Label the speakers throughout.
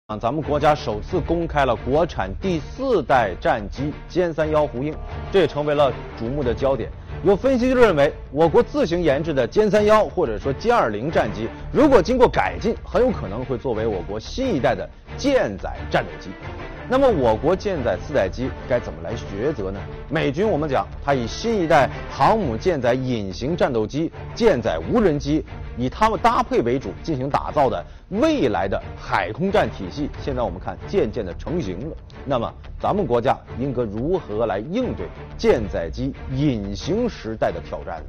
Speaker 1: 咱们国家首次公开了国产第4代战机歼3-1胡鹰，这也成为了瞩目的焦点。有分析就认为，我国自行研制的歼3-1或者说歼20战机，如果经过改进，很有可能会作为我国新一代的舰载战斗机。那么，我国舰载4代机该怎么来抉择呢？美军我们讲，它以新一代航母舰载隐形战斗机、舰载无人机，以它们搭配为主进行打造的未来的海空战体系，现在我们看渐渐的成型了。那么，咱们国家应该如何来应对舰载机隐形时代的挑战呢？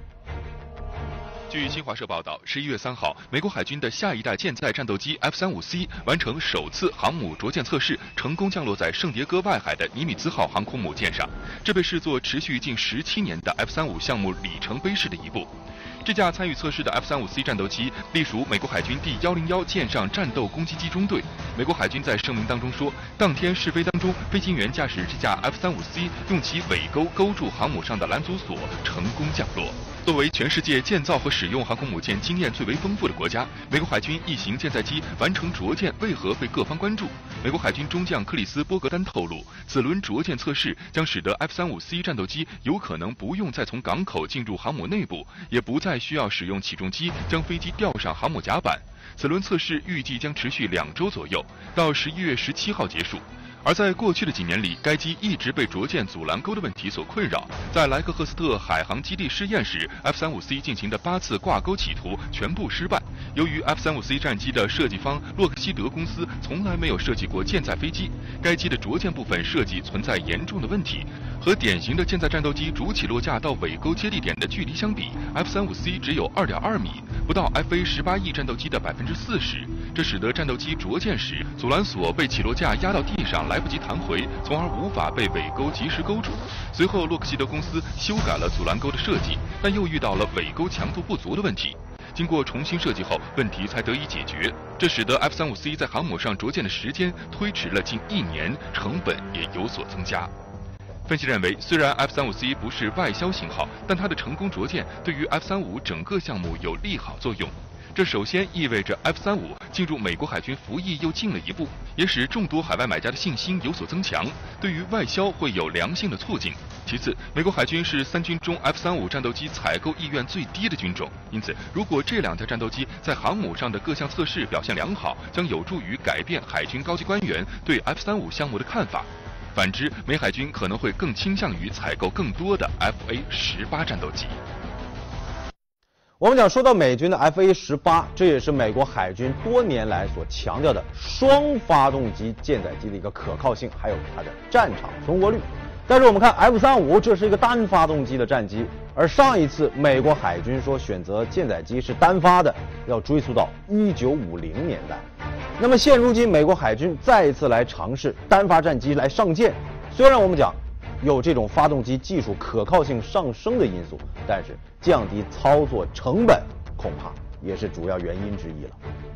Speaker 2: 据新华社报道，11月3号，美国海军的下一代舰载战斗机 F-35C 完成首次航母着舰测试，成功降落在圣迭戈外海的尼米兹号航空母舰上。这被视作持续近17年的 F-35项目里程碑式的一步。这架参与测试的 F-35C 战斗机隶属美国海军第101舰上战斗攻击机中队。美国海军在声明当中说，当天试飞当中，飞行员驾驶这架 F-35C 用其尾钩勾住航母上的拦阻索，成功降落。作为全世界建造和使用航空母舰经验最为丰富的国家，美国海军一型舰载机完成着舰为何被各方关注？美国海军中将克里斯·波格丹透露，此轮着舰测试将使得 F-35C 战斗机有可能不用再从港口进入航母内部，也不再需要使用起重机将飞机吊上航母甲板。此轮测试预计将持续2周左右，到11月17号结束。而在过去的几年里，该机一直被着舰阻拦钩的问题所困扰。在莱克赫斯特海航基地试验时 ，F-35C 进行的8次挂钩企图全部失败。由于 F-35C 战机的设计方洛克希德公司从来没有设计过舰载飞机，该机的着舰部分设计存在严重的问题。和典型的舰载战斗机主起落架到尾钩接地点的距离相比 ，F-35C 只有2.2米，不到 FA-18E 战斗机的40%。这使得战斗机着舰时，阻拦索被起落架压到地上，来不及弹回，从而无法被尾钩及时勾住。随后，洛克希德公司修改了阻拦钩的设计，但又遇到了尾钩强度不足的问题。经过重新设计后，问题才得以解决。这使得 F-35C 在航母上着舰的时间推迟了近1年，成本也有所增加。分析认为，虽然 F-35C 不是外销型号，但它的成功着舰对于 F-35整个项目有利好作用。这首先意味着 F-35进入美国海军服役又进了一步，也使众多海外买家的信心有所增强，对于外销会有良性的促进。其次，美国海军是3军中 F-35战斗机采购意愿最低的军种，因此，如果这2架战斗机在航母上的各项测试表现良好，将有助于改变海军高级官员对 F-35项目的看法。反之，美海军可能会更倾向于采购更多的 FA-18战斗机。
Speaker 1: 我们讲说到美军的 FA-18，这也是美国海军多年来所强调的双发动机舰载机的一个可靠性，还有它的战场存活率。但是我们看 F-35，这是一个单发动机的战机，而上一次美国海军说选择舰载机是单发的，要追溯到1950年代。那么现如今美国海军再一次来尝试单发战机来上舰，虽然我们讲有这种发动机技术可靠性上升的因素，但是降低操作成本恐怕也是主要原因之一了。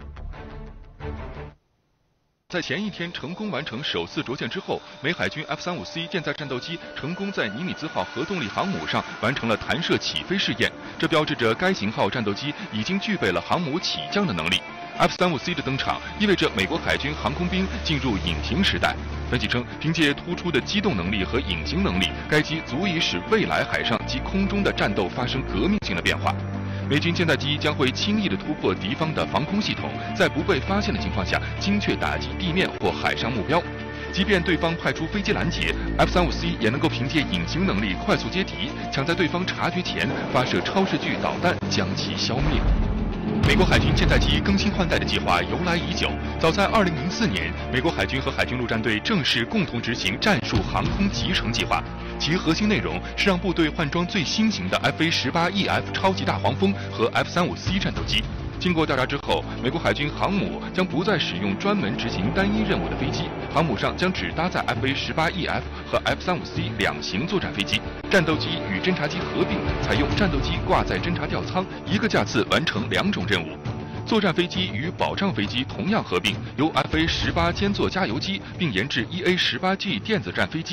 Speaker 2: 在前一天成功完成首次着舰之后，美海军 F-35C 舰载战斗机成功在尼米兹号核动力航母上完成了弹射起飞试验，这标志着该型号战斗机已经具备了航母起降的能力。F-35C 的登场意味着美国海军航空兵进入隐形时代。分析称，凭借突出的机动能力和隐形能力，该机足以使未来海上及空中的战斗发生革命性的变化。美军舰载机将会轻易地突破敌方的防空系统，在不被发现的情况下，精确打击地面或海上目标。即便对方派出飞机拦截 ，F-35C 也能够凭借隐形能力快速接敌，抢在对方察觉前发射超视距导弹，将其消灭。美国海军舰载机更新换代的计划由来已久，早在2004年，美国海军和海军陆战队正式共同执行战术航空集成计划，其核心内容是让部队换装最新型的 FA-18EF 超级大黄蜂和 F-35C 战斗机。经过调查之后，美国海军航母将不再使用专门执行单一任务的飞机，航母上将只搭载 FA-18EF 和 F-35C 2型作战飞机，战斗机与侦察机合并，采用战斗机挂载侦察吊舱，一个架次完成2种任务。作战飞机与保障飞机同样合并，由 FA-18 兼做加油机，并研制 EA-18G 电子战飞机。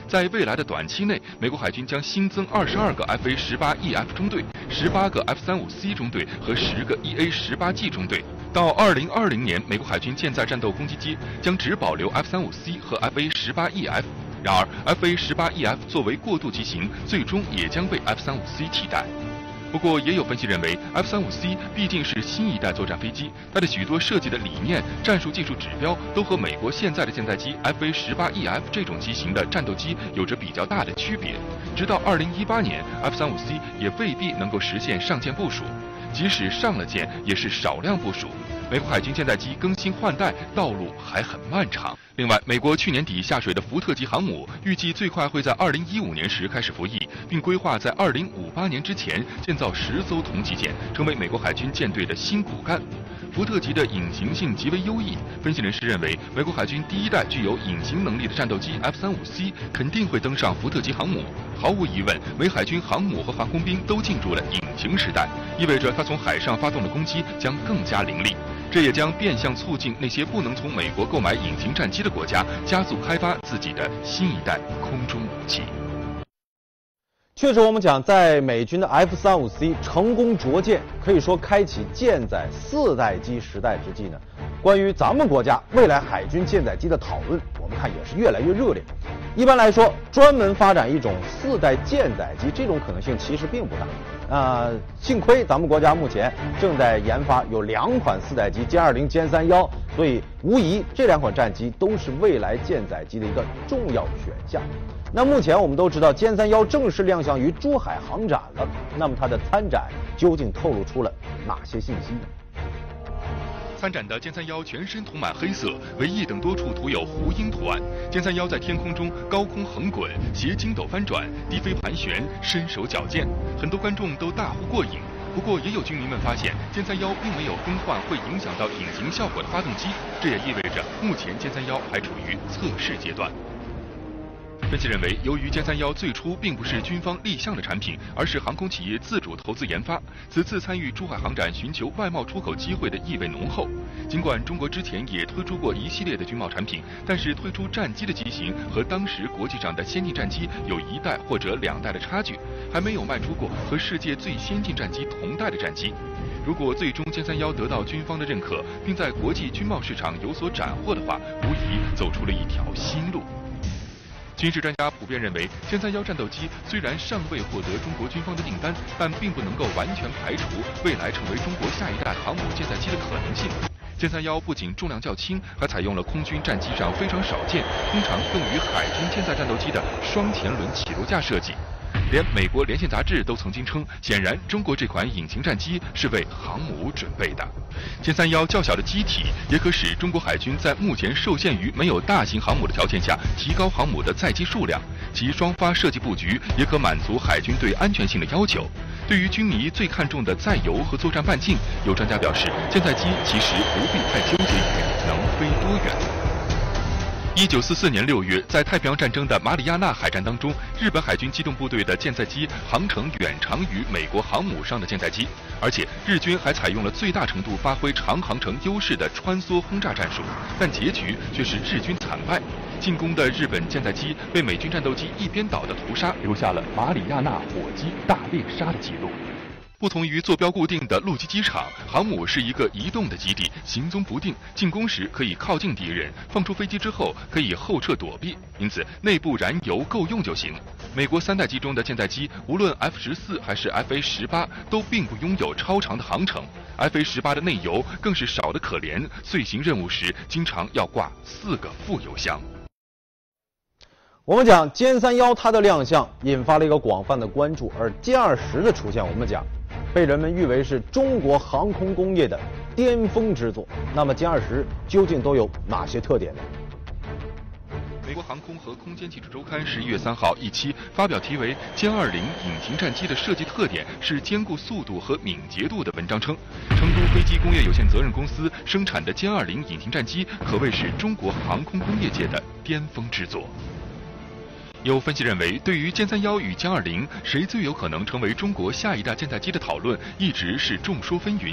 Speaker 2: 在未来的短期内，美国海军将新增22个 FA-18EF 中队、18个 F-35C 中队和10个 EA-18G 中队。到2020年，美国海军舰载战斗攻击机将只保留 F-35C 和 FA-18EF。然而 FA-18EF 作为过渡机型，最终也将被 F-35C 替代。不过，也有分析认为 F-35C 毕竟是新一代作战飞机，它的许多设计的理念、战术技术指标都和美国现在的舰载机 FA-18EF 这种机型的战斗机有着比较大的区别。直到2018年 ，F-35C 也未必能够实现上舰部署，即使上了舰，也是少量部署。美国海军舰载机更新换代道路还很漫长。另外，美国去年底下水的福特级航母预计最快会在2015年时开始服役，并规划在2058年之前建造10艘同级舰，成为美国海军舰队的新骨干。福特级的隐形性极为优异，分析人士认为，美国海军第一代具有隐形能力的战斗机 F-35C 肯定会登上福特级航母。毫无疑问，美海军航母和航空兵都进入了隐形时代，意味着它从海上发动的攻击将更加凌厉。这也将变相促进那些不能从美国购买隐形战机的国家加速开发自己的新一代空中武器。
Speaker 1: 确实，我们讲，在美军的 F-35C 成功着舰，可以说开启舰载4代机时代之际呢，关于咱们国家未来海军舰载机的讨论，我们看也是越来越热烈。一般来说，专门发展一种4代舰载机，这种可能性其实并不大。幸亏咱们国家目前正在研发有2款4代机，歼20、歼3-1，所以无疑这2款战机都是未来舰载机的一个重要选项。那目前我们都知道，歼3-1正式亮相于珠海航展了。那么它的参展究竟透露出了哪些信息呢？
Speaker 2: 参展的歼3-1全身涂满黑色，尾翼等多处涂有胡鹰图案。歼3-1在天空中高空横滚，斜筋斗翻转，低飞盘旋，身手矫健，很多观众都大呼过瘾。不过，也有军迷们发现，歼3-1并没有更换会影响到隐形效果的发动机，这也意味着目前歼3-1还处于测试阶段。分析认为，由于歼3-1最初并不是军方立项的产品，而是航空企业自主投资研发，此次参与珠海航展寻求外贸出口机会的意味浓厚。尽管中国之前也推出过一系列的军贸产品，但是推出战机的机型和当时国际上的先进战机有1代或者2代的差距，还没有卖出过和世界最先进战机同代的战机。如果最终歼3-1得到军方的认可，并在国际军贸市场有所斩获的话，无疑走出了一条新路。军事专家普遍认为，歼3-1战斗机虽然尚未获得中国军方的订单，但并不能够完全排除未来成为中国下一代航母舰载机的可能性。歼3-1不仅重量较轻，还采用了空军战机上非常少见、通常用于海军舰载战斗机的双前轮起落架设计。连美国连线杂志都曾经称，显然中国这款隐形战机是为航母准备的。歼3-1较小的机体也可使中国海军在目前受限于没有大型航母的条件下，提高航母的载机数量。其双发设计布局也可满足海军对安全性的要求。对于军迷最看重的载油和作战半径，有专家表示，舰载机其实不必太纠结于能飞多远。1944年6月，在太平洋战争的马里亚纳海战当中，日本海军机动部队的舰载机航程远长于美国航母上的舰载机，而且日军还采用了最大程度发挥长航程优势的穿梭轰炸战术，但结局却是日军惨败。进攻的日本舰载机被美军战斗机一边倒的屠杀，留下了马里亚纳火鸡大猎杀的记录。不同于坐标固定的陆基机场，航母是一个移动的基地，行踪不定，进攻时可以靠近敌人，放出飞机之后可以后撤躲避，因此内部燃油够用就行。美国3代机中的舰载机，无论 F-14还是 FA-18，都并不拥有超长的航程。FA-18的内油更是少得可怜，遂行任务时经常要挂4个副油箱。
Speaker 1: 我们讲歼3-1它的亮相引发了一个广泛的关注，而歼20的出现，我们讲被人们誉为是中国航空工业的巅峰之作。那么歼20究竟都有哪些特点呢？
Speaker 2: 美国航空和空间技术周刊11月3号一期发表题为《歼20隐形战机的设计特点是兼顾速度和敏捷度》的文章称，成都飞机工业有限责任公司生产的歼20隐形战机可谓是中国航空工业界的巅峰之作。有分析认为，对于歼3-1与歼20谁最有可能成为中国下一代舰载机的讨论，一直是众说纷纭。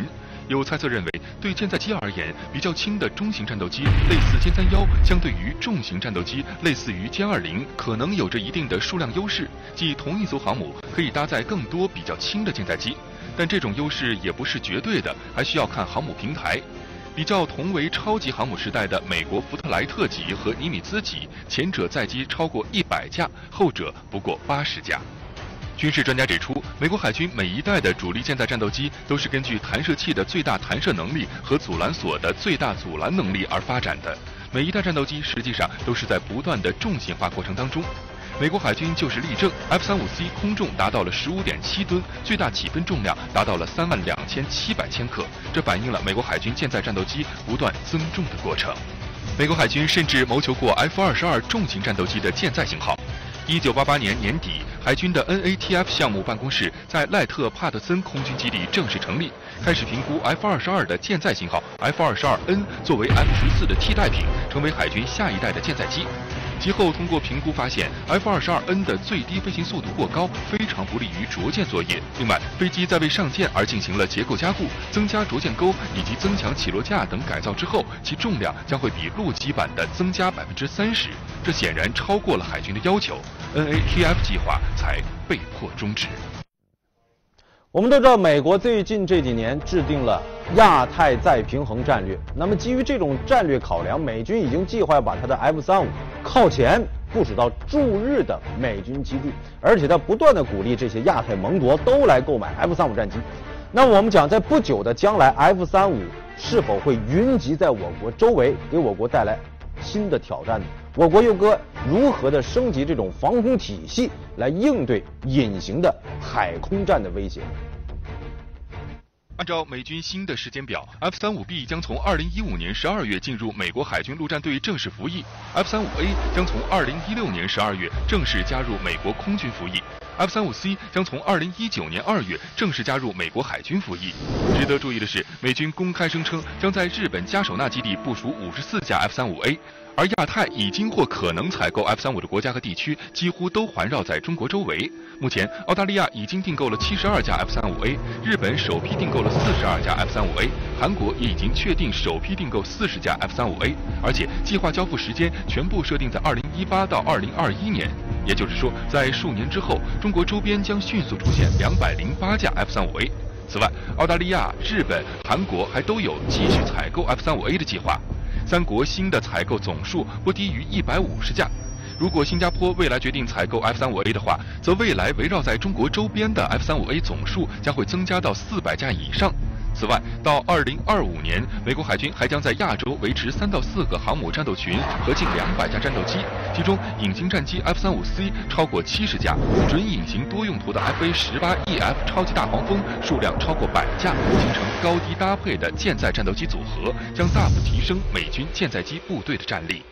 Speaker 2: 有猜测认为，对舰载机而言，比较轻的中型战斗机类似歼31，相对于重型战斗机类似于歼20，可能有着一定的数量优势，即同一艘航母可以搭载更多比较轻的舰载机。但这种优势也不是绝对的，还需要看航母平台。比较同为超级航母时代的美国福特莱特级和尼米兹级，前者载机超过100架，后者不过80架。军事专家指出，美国海军每一代的主力舰载战斗机都是根据弹射器的最大弹射能力和阻拦索的最大阻拦能力而发展的。每一代战斗机实际上都是在不断的重型化过程当中。美国海军就是例证 ，F-35C 空重达到了15.7吨，最大起分重量达到了32700千克，这反映了美国海军舰载战斗机不断增重的过程。美国海军甚至谋求过 F-22重型战斗机的舰载型号。1988年年底，海军的 NATF 项目办公室在赖特帕特森空军基地正式成立，开始评估 F-22的舰载型号 F-22N 作为 F-14的替代品，成为海军下一代的舰载机。其后通过评估发现 ，F-22N 的最低飞行速度过高，非常不利于着舰作业。另外，飞机在为上舰而进行了结构加固、增加着舰钩以及增强起落架等改造之后，其重量将会比陆基版的增加30%，这显然超过了海军的要求 ，NATF 计划才被迫终止。
Speaker 1: 我们都知道，美国最近这几年制定了亚太再平衡战略。那么，基于这种战略考量，美军已经计划把它的 F-35靠前部署到驻日的美军基地，而且它不断的鼓励这些亚太盟国都来购买 F-35战机。那么，我们讲，在不久的将来 ，F-35是否会云集在我国周围，给我国带来新的挑战呢？我国又该如何的升级这种防空体系来应对隐形的海空战的威胁？
Speaker 2: 按照美军新的时间表 ，F-35B 将从2015年12月进入美国海军陆战队正式服役 ，F-35A 将从2016年12月正式加入美国空军服役。F-35C 将从2019年2月正式加入美国海军服役。值得注意的是，美军公开声称将在日本加手纳基地部署54架 F-35A。而亚太已经或可能采购 F-35的国家和地区几乎都环绕在中国周围。目前，澳大利亚已经订购了72架 F-35A， 日本首批订购了42架 F-35A， 韩国也已经确定首批订购40架 F-35A， 而且计划交付时间全部设定在2018到2021年。也就是说，在数年之后，中国周边将迅速出现208架 F-35A。此外，澳大利亚、日本、韩国还都有继续采购 F-35A 的计划。三国新的采购总数不低于150架。如果新加坡未来决定采购 F-35A 的话，则未来围绕在中国周边的 F-35A 总数将会增加到400架以上。此外，到2025年，美国海军还将在亚洲维持3到4个航母战斗群和近200架战斗机，其中隐形战机 F-35C 超过70架，准隐形多用途的 FA-18EF 超级大黄蜂数量超过100架，形成高低搭配的舰载战斗机组合，将大幅提升美军舰载机部队的战力。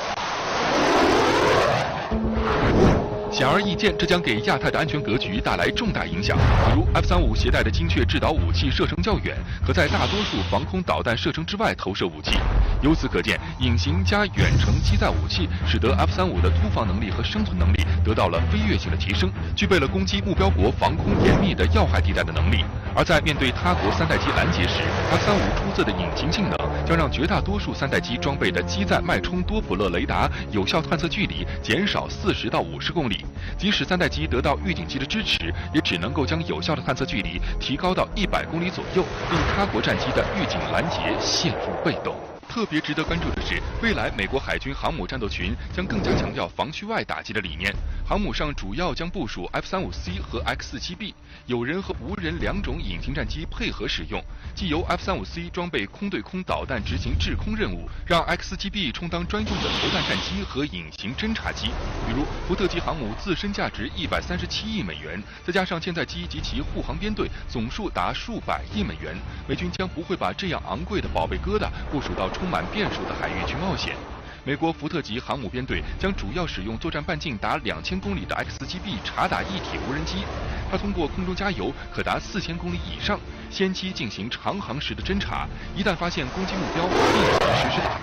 Speaker 2: 显而易见，这将给亚太的安全格局带来重大影响。比如 F-35携带的精确制导武器射程较远，可在大多数防空导弹射程之外投射武器。由此可见，隐形加远程机载武器使得 F-35的突防能力和生存能力得到了飞跃性的提升，具备了攻击目标国防空严密的要害地带的能力。而在面对他国3代机拦截时 ，F-35出色的隐形性能将让绝大多数3代机装备的机载脉冲多普勒雷达有效探测距离减少40到50公里。即使3代机得到预警机的支持，也只能够将有效的探测距离提高到100公里左右，令他国战机的预警拦截陷入被动。特别值得关注的是，未来美国海军航母战斗群将更加强调防区外打击的理念。航母上主要将部署 F-35C 和 X-47B， 有人和无人2种隐形战机配合使用，既由 F-35C 装备空对空导弹执行制空任务，让 X-47B 充当专用的投弹战机和隐形侦察机。比如福特级航母自身价值137亿美元，再加上舰载机及其护航编队，总数达数百亿美元，美军将不会把这样昂贵的宝贝疙瘩部署到充满变数的海域去冒险。美国福特级航母编队将主要使用作战半径达2000公里的 X-47B 察打一体无人机，它通过空中加油可达4000公里以上，先期进行长航时的侦察，一旦发现攻击目标，立即实施打击。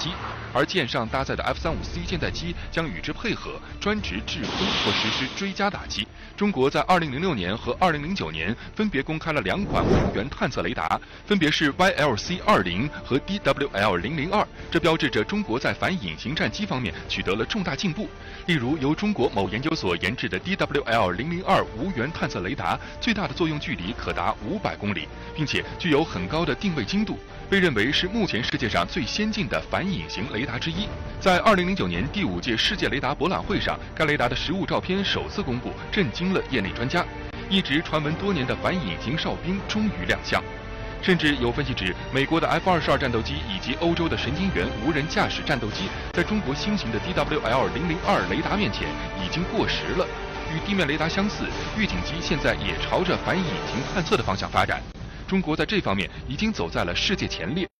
Speaker 2: 而舰上搭载的 F-35C 舰载机将与之配合，专职制空或实施追加打击。中国在2006年和2009年分别公开了2款无源探测雷达，分别是 YLC-20和 DWL-002，这标志着中国在反隐形战机方面取得了重大进步。例如，由中国某研究所研制的 DWL-002无源探测雷达，最大的作用距离可达500公里，并且具有很高的定位精度，被认为是目前世界上最先进的反隐形雷达之一。在2009年第5届世界雷达博览会上，该雷达的实物照片首次公布，震惊了业内专家。一直传闻多年的反隐形哨兵终于亮相。甚至有分析指，美国的 F-22战斗机以及欧洲的神经元无人驾驶战斗机，在中国新型的 DWL-002雷达面前已经过时了。与地面雷达相似，预警机现在也朝着反隐形探测的方向发展。中国在这方面已经走在了世界前列。